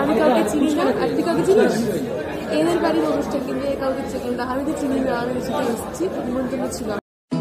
আমি কাউকে চিনি না। আর তুই কাউকে চিনিস? এদের বাড়ির অনুষ্ঠান, কিন্তু কাউকে চিনি না। আমি তো চিনি না, আমি সেটা এসেছি, নিমন্ত্রণ ছিল।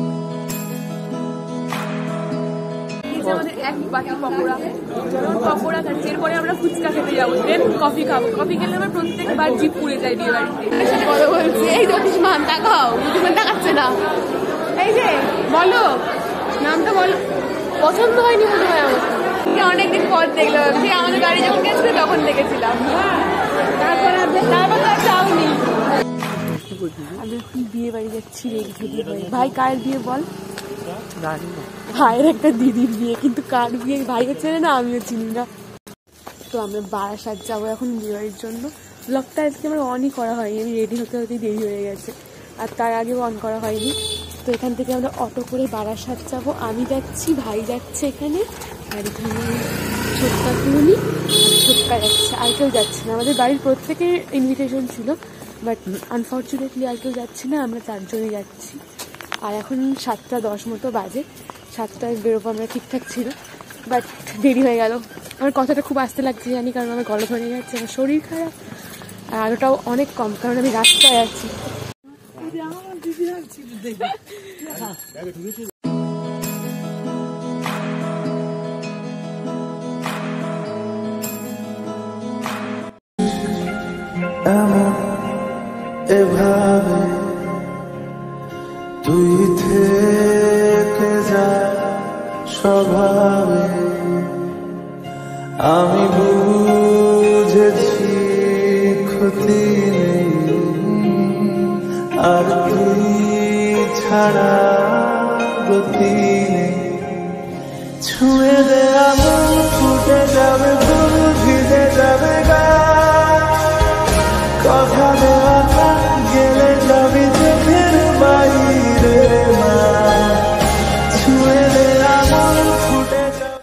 আমাদের এক বাটি পকোড়া, পকোড়া খাচ্ছি, এরপরে আমরা ফুচকা খেতে যাবো, দেন কফি খাবো। কফি খেলে আমার প্রত্যেকবার জিভ পুড়ে যায় বিয়ে বাড়িতে। কথা বলছি, এই জ্যোতিষমান তাকাও, জ্যোতিষমান তাকাচ্ছে না। এই যে বলো, নামটা বলো। পছন্দ হয়নি মনে হয় আমার, অনেকদিন পর দেখলাম। যে আমাদের গাড়ি যখন গেছিল তখন দেখেছিলাম, তারপর তো চাওনি। আমি এখন বিয়ে বাড়ি যাচ্ছি রেডি হয়ে। ভাই কার বিয়ে বল? ভাইয়ের একটা দিদির বিয়ে, কিন্তু কার বিয়ে ভাইও চেনে না, আমিও চিনি না। তো আমরা বারাসাত যাবো এখন বিয়ে বাড়ির জন্য। ব্লগটা আজকে আমার অনই করা হয়নি, আমি রেডি হতে হতেই দেরি হয়ে গেছে, আর তার আগেও অন করা হয়নি। তো এখান থেকে আমরা অটো করে বারাসাত যাবো। আমি যাচ্ছি, ভাই যাচ্ছে এখানে, আর এখানে ছোটকা কুনি ছোটকা যাচ্ছে, আর কেউ যাচ্ছে না। আমাদের বাড়ির প্রত্যেকের ইনভিটেশন ছিল, বাট আনফর্চুনেটলি আর কেউ যাচ্ছে না, আমরা 4 জনই যাচ্ছি। আর এখন 7:10 মতো বাজে, 7টায় বেরোবো আমরা, ঠিকঠাক ছিল, বাট দেরি হয়ে গেল। আমার কথাটা খুব আস্তে লাগছে জানি, কারণ আমার গলা ধরে যাচ্ছে, আমার শরীর খারাপ, আর আলোটাও অনেক কম, কারণ আমি রাস্তায় আছি। এভাবে তুই থেকে যা স্বভাবে, আমি বুঝেছি ক্ষতি নেই, আর তুই ছাড়া গতি নেই। ছুঁয়ে দে আমন, ফুটে যাবে ফুল, ভিজে যাবে গা, কথা দেওয়া গেলে যাবি চোখের বাইরে না, ছুঁয়ে দে আমন, ফুটে যাবে।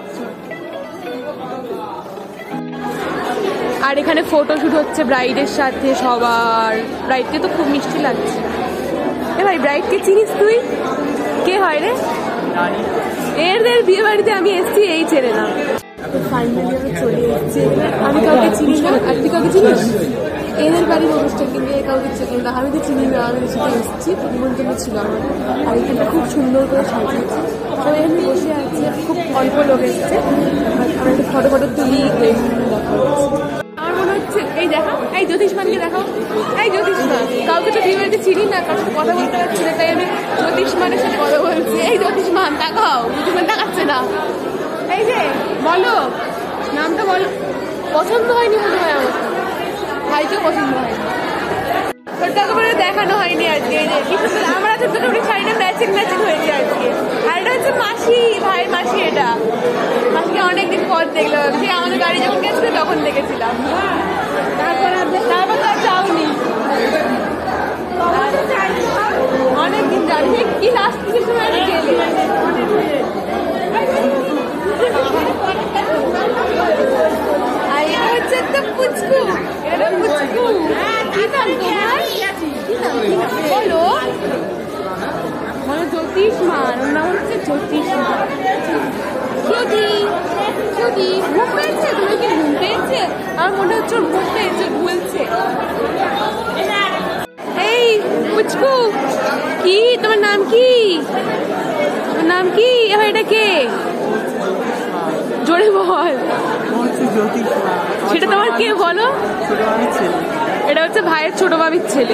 আর এখানে ফটোশুট হচ্ছে ব্রাইডের সাথে সবার। ব্রাইডকে তো খুব মিষ্টি লাগছে। এ ভাই, ব্রাইডকে চিনিস তুই? কে হয় রে? এদের বিয়ে বাড়িতে আমি এসছি, এই ছেড়ে না। ফাইনালি আমি চলে এসেছি। আমি কাউকে চিনি না। আর তুই কাউকে চিনিস? এদের বাড়ির অনুষ্ঠান, কিন্তু কাউকে চিনি না। আমি তো চিনি না, আমি সেটা এসেছি, নিমন্ত্রণ ছিল আমার। আর এখানে খুব সুন্দর করে সাজিয়েছে, সবাই এখানে বসে আছে, খুব অল্প লোক এসছে। আমি একটু ফটো তুলি, দেখা হচ্ছে। আমার মনে হচ্ছে, এই দেখা, এই জ্যোতিষমানকে দেখাও। এই জ্যোতিষমান, কাউকে তো বিয়ে বাড়িতে চিনি না, কারোর সাথে কথা বলতে পারছি না, তাই আমি জ্যোতিষমানের সাথে কথা বলছি। এই জ্যোতিষমান তাকাও, জ্যোতিষমান তাকাচ্ছে না। এই যে বলো, নামটা বলো। পছন্দ হয়নি মনে হয় আমার, ভাইকেও পছন্দ হয়নি। ছোট্ট করে দেখানো হয়নি আজকে। আমরা ছোট্ট শাড়িটা ম্যাচিং হয়েছে আজকে। আর এটা হচ্ছে মাসি, ভাইয়ের মাসি। এটা মাসিকে অনেকদিন পর দেখলাম। যে আমাদের গাড়ি যখন গেছিল তখন দেখেছিলাম, তারপর তো চাওনি। অনেকদিন যাবে কি, লাস্ট কিছু সময় গেলে। আর এটা হচ্ছে একটা পুচকু, এটা পুচকু। কি নাম তোমার? বলো বলো। জ্যোতিষমান, ওর নাম হচ্ছে জ্যোতিষমান। জ্যোতি ঘুম পেয়েছে? তুমি কি ঘুম পেয়েছে? আমার মনে হচ্ছে ওর ঘুম পেয়েছে, ভুলছে। এই পুচকু, কি তোমার নাম? কি তোমার নাম? কি এবার এটা কে? জোরে বল। সেটা তোমার কে বলো? এটা হচ্ছে ভাইয়ের ছোট ভাবির ছেলে।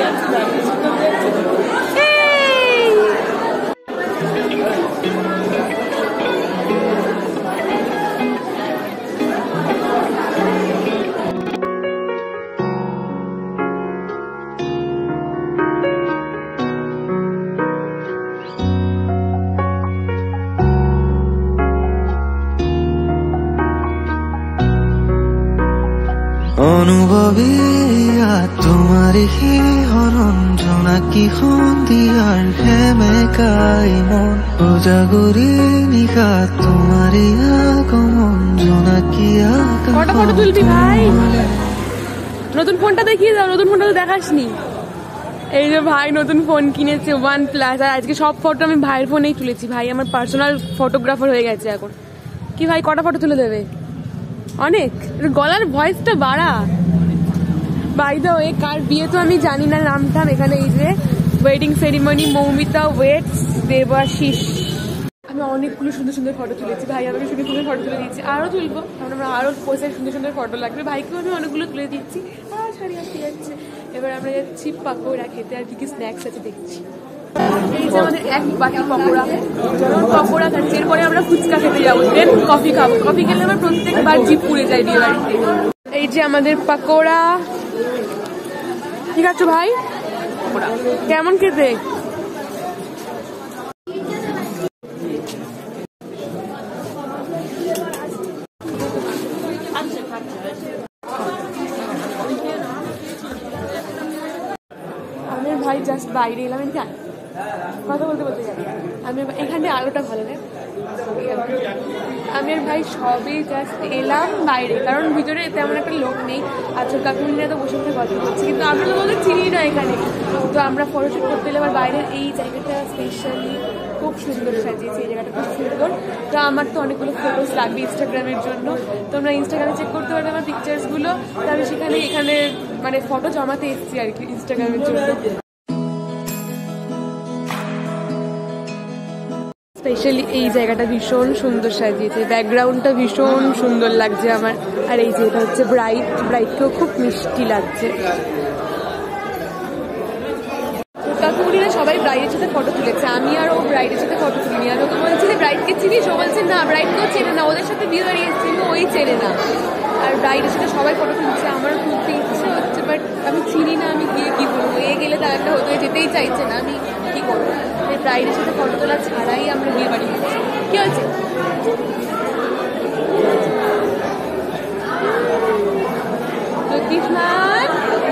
অনুভবী তোমারই হরঞ্জনা কি সন্ধিয়ার সেমেকাই মন ওজাগরি নিশা তোমারই আগমন জোনাকি আকাশ। কটা ফটো তুলবি ভাই? নতুন ফোনটা দেখিয়ে দাও। নতুন ফোনটা তো দেখাসনি। এই যে ভাই নতুন ফোন কিনেছে, OnePlus। আর আজকে সব ফটো আমি ভাইয়ের ফোনেই তুলেছি। ভাই আমার পার্সোনাল ফটোগ্রাফার হয়ে গেছে এখন। কি ভাই, কটা ফটো তুলে দেবে? অনেক গলার ভয়েসটা বাড়া। বাই দ্য ওয়ে কার বিয়ে তো আমি জানি না নামটাম। এখানে এই যে wedding ceremony, Moumita waits, Debashis. আমি অনেকগুলো সুন্দর সুন্দর ফটো তুলেছি, ভাই আমাকে সুন্দর সুন্দর ফটো তুলে দিচ্ছি, আরও তুলবো কারণ আমরা আরও পয়সায় সুন্দর সুন্দর ফটো লাগবে। ভাইকেও আমি অনেকগুলো তুলে দিচ্ছি। আর শাড়ি আসতে যাচ্ছে। এবার আমরা যাচ্ছি পাকোড়া খেতে, আর কি কি স্ন্যাক্স আছে দেখছি। এই যে আমাদের এক বাটি পকোড়া, পকোড়া খাচ্ছি, এরপরে আমরা ফুচকা খেতে যাবো, দেন কফি খাবো। কফি খেলে আমার প্রত্যেকবার জিপ পুড়ে যায় বিয়ে বাড়িতে। এই যে আমাদের পাকোড়া। ঠিক আছে ভাই, কেমন খেতে? আমি ভাই জাস্ট বাইরে এলাম, কথা বলতে বলতে যাই। আমি এখানে আলোটা ভালো না, আমি আর ভাই সবই জাস্ট এলাম বাইরে, কারণ ভিতরে তেমন একটা লোক নেই। আচ্ছা কাকুমিনা তো বসে বসে কথা বলছি, কিন্তু আমরা তো বলতে চিনি না এখানে। তো আমরা ফটোশ্যুট করতে এলাম, আর বাইরের এই জায়গাটা স্পেশালি খুব সুন্দর সাজিয়েছে, এই জায়গাটা খুব সুন্দর। তো আমার তো অনেকগুলো ফটোস লাগবে ইনস্টাগ্রামের জন্য, তোমরা ইনস্টাগ্রামে চেক করতে পারবে আমার পিকচার্সগুলো। তো আমি সেখানে এখানে মানে ফটো জমাতে এসেছি আর কি ইনস্টাগ্রামের জন্য। স্পেশালি এই জায়গাটা ভীষণ সুন্দর সাজিয়েছে, ব্যাকগ্রাউন্ডটা ভীষণ সুন্দর লাগছে আমার। আর এই যে এটা হচ্ছে ব্রাইটকেও খুব মিষ্টি লাগছে। কাকুরিরা সবাই ব্রাইডের সাথে ফটো তুলেছে, আমি আর ও ব্রাইডের সাথে ফটো তুলিনি। আর ওকে বলছি যে ব্রাইডকে চিনিস, ও বলছে না ব্রাইডকেও চেনে না, ওদের সাথে বিয়ে বাড়ি এসেছে কিন্তু ওই চেনে না। আর ব্রাইডের সাথে সবাই ফটো তুলছে, আমারও তুলতে ইচ্ছে হচ্ছে, বাট আমি চিনি না, আমি গিয়ে কী করবো? এ গেলে তার একটা হতে যেতেই চাইছে না, আমি কী করবো? ব্রাইডের সাথে ফটো তোলা ছাড়াই আমরা বিয়ে বাড়ি গেছি। কি হয়েছে? জ্যোতিষনাথ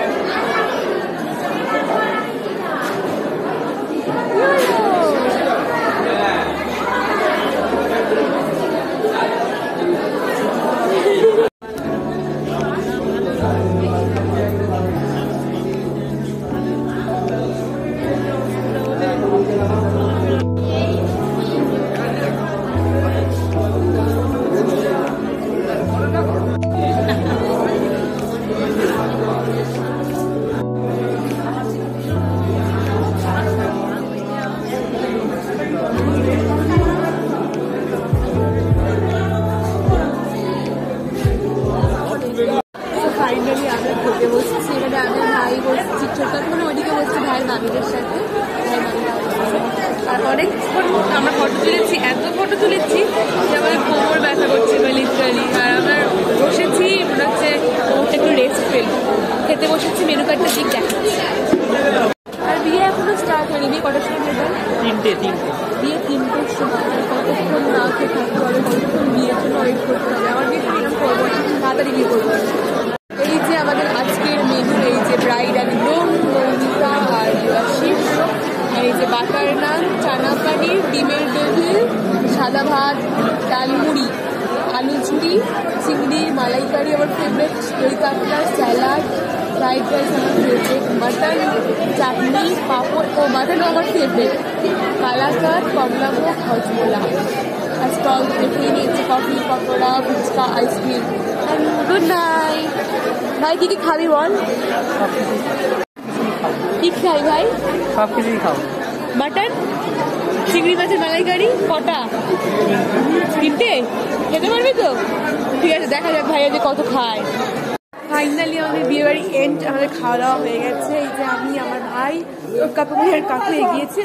ফাইনালি আমরা খেতে বসছি। এখানে আমি ভাই বসছি, ছোট মানে ওইদিকে বসছি ভাইয়ের মামিদের সাথে। আর অনেকক্ষণ আমরা ফটো তুলেছি, এত ফটো তুলেছি যে আমার কোমর ব্যথা করছে লিটারালি। আর আমরা বসেছি মনে হচ্ছে কোমরটা একটু রেস্ট ফেলবো। খেতে বসেছি, মেনু কার্ডটা ঠিক দেখাচ্ছি। আর বিয়ে এখনো স্টার্ট হয়নি। বিয়ে কটার সময় হবে? তিনটে। বিয়ে 3টের সময়। কতক্ষণ না খেয়ে থাকতে হবে, কতক্ষণ বিয়ের জন্য ওয়েট করতে হবে। আমার বিয়ে এরকম করবো না, তাড়াতাড়ি বিয়ে করবো। এই যে আমাদের আজকের মেনু, এই যে ব্রাইড একদম মৌমিতা আর দেবাশিস। আর এই যে বাটার নান, চানা পানির, ডিমের টেবিল, সাদা ভাত, ডাল মুড়ি, আলু ঝুড়ি, চিংড়ি মালাইকারি আমার ফেভারিট, দই কাতলা, স্যালাড, ফ্রাইড রাইস আমার ফেভারিট, মাটন, চাটনি, পাঁপড়, ও মাটনও আমার ফেভারিট, কালাকাত, কমলাভোগ, হজমোলা। আর স্টল দেখেই নিয়েছি coffee, pakora, phuchka, ice cream. Good night. ভাই কি কি খাবি বল? কি খাই ভাই? সব কিছুই খাও। মাটন, চিংড়ি মাছের মালাইকারি কটা? 3টে? খেতে পারবি তো? ঠিক আছে, দেখা যাক ভাইয়া যে কত খায়। ফাইনালি আমাদের বিয়ে বাড়ি এন্ড, আমাদের খাওয়া দাওয়া হয়ে গেছে। এই যে আমি, আমার ভাই, কাকুমিয়ার কাকু এগিয়েছে।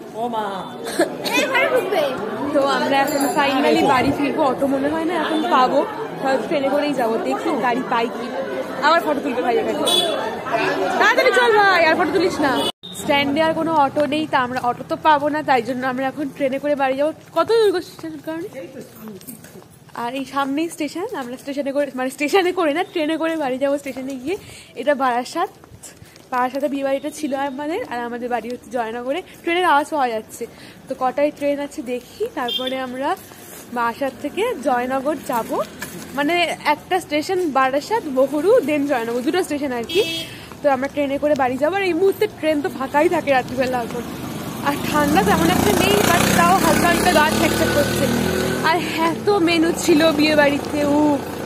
তো আমরা এখন ফাইনালি বাড়ি ফিরবো। অটো মনে হয় না এখন পাবো, হয়তো ট্রেনে করেই যাবো। দেখি গাড়ি পাই কি। আবার ফটো তুলতে ভাই এখানে, তাড়াতাড়ি চল ভাই, আর ফটো তুলিস না। স্ট্যান্ডে আর কোনো অটো নেই, তা আমরা অটো তো পাবো না, তাই জন্য আমরা এখন ট্রেনে করে বাড়ি যাবো। কত দূর স্টেশন কারণে? আর এই সামনেই স্টেশন, আমরা স্টেশনে করে, মানে স্টেশনে করে না, ট্রেনে করে বাড়ি যাবো। স্টেশনে গিয়ে, এটা বারাসাতে বিয়ে বাড়িটা ছিল আমাদের, আর আমাদের বাড়ি হচ্ছে জয়নগরে। ট্রেনের আওয়াজ পাওয়া যাচ্ছে, তো কটায় ট্রেন আছে দেখি, তারপরে আমরা বারাসাত থেকে জয়নগর যাব। মানে একটা স্টেশন বারাসাত, বহুরু, দেন জয়নগর, 2টো স্টেশন আর কি। তো আমরা ট্রেনে করে বাড়ি যাবো। আর এই মুহূর্তে ট্রেন তো ফাঁকাই থাকে রাত্রিবেলা এখন, আর ঠান্ডা তেমন একটা নেই, বাট তাও হালকা হালকা গা ঠেকঠেক করছে। আর এত মেনু ছিল বিয়ে বাড়িতে,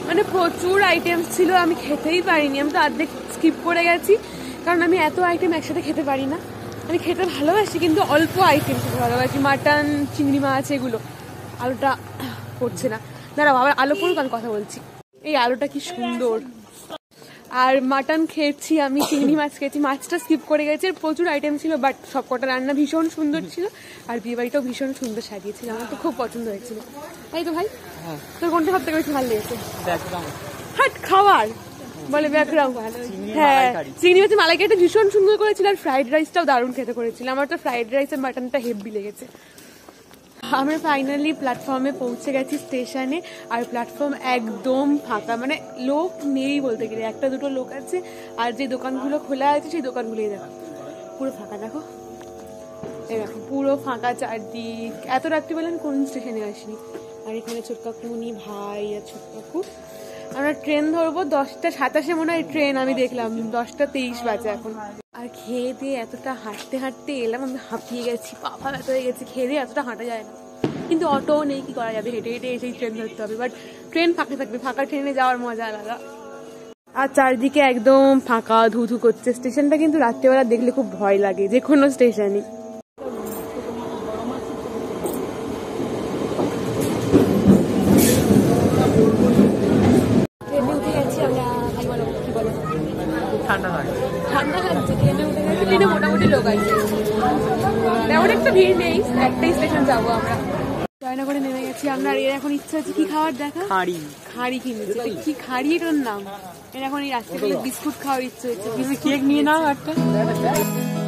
মানে প্রচুর আইটেম ছিল, আমি খেতেই পারিনি, আমি তো অর্ধেক স্কিপ করে গেছি, কারণ আমি এত আইটেম একসাথে খেতে পারি না। আমি খেতে ভালোবাসি কিন্তু অল্প আইটেম খেতে ভালোবাসি, মাটন, চিংড়ি মাছ, এগুলো। আলুটা পড়ছে না, দাঁড়াও আবার আলু পড়ুক, আমি কথা বলছি। এই আলুটা কি সুন্দর। আর মাটন খেয়েছি আমি, চিংড়ি মাছ খেয়েছি, মাছটা স্কিপ করে গেছে। প্রচুর আইটেম ছিল, বাট সবকটা রান্না ভীষণ সুন্দর ছিল, আর বিয়ে বাড়িটাও ভীষণ সুন্দর সাজিয়েছিল, আমার তো খুব পছন্দ হয়েছিল। তাই তো ভাই, তোর কোনটা সব থেকে বেশি ভালো লেগেছে? হাট খাবার বলে ব্যাকগ্রাউন্ড ভালো। হ্যাঁ, চিংড়ি মাছের মালাইকারিটা ভীষণ সুন্দর করেছিল, আর ফ্রাইড রাইসটাও দারুণ খেতে করেছিল। আমার তো ফ্রাইড রাইস আর মাটনটা হেভি লেগেছে। আমরা ফাইনালি প্ল্যাটফর্মে পৌঁছে গেছি স্টেশনে, আর প্ল্যাটফর্ম একদম ফাঁকা, মানে লোক নেই বলতে গেলে, একটা দুটো লোক আছে, আর যে দোকানগুলো খোলা আছে সেই দোকানগুলোই দেখো পুরো ফাঁকা। দেখো এই দেখো পুরো ফাঁকা চারদিক। এত রাত্রিবেলা আমি কোন স্টেশনে আসিনি। আর এখানে ছোট কাকুনি ভাই আর ছোট কাকু। আমরা ট্রেন ধরবো 10:27 মনে হয় ট্রেন, আমি দেখলাম 10:23 বাজে এখন। আর খেয়ে দিয়ে এতটা হাঁটতে হাঁটতে এলাম, আমি হাঁপিয়ে গেছি, পা ব্যথা হয়ে গেছে। খেয়ে দিয়ে এতটা হাঁটা যায় না, কিন্তু অটোও নেই, কি করা যাবে, হেঁটে হেঁটে এসেই ট্রেন ধরতে হবে। বাট ট্রেন ফাঁকা থাকবে, ফাঁকা ট্রেনে যাওয়ার মজা আলাদা। আর চারদিকে একদম ফাঁকা, ধু ধু করছে। স্টেশনটা কিন্তু রাত্রেবেলা দেখলে খুব ভয় লাগে, যে কোনো স্টেশনই। ঠান্ডা লাগছে, ট্রেনে উঠে গেছে, ট্রেনে মোটামুটি লোক আছে, তেমন একটা ভিড় নেই। একটাই স্টেশন যাবো আমরা, জয়নগরে নেমে গেছি আমরা। এর এখন ইচ্ছা আছে কি খাওয়ার দেখা, খাড়ি কিনেছে। কি খাড়ি এটার নাম? এর এখন এই রাস্তায় বিস্কুট খাওয়ার ইচ্ছে হচ্ছে। কেক নিয়ে নাও একটা।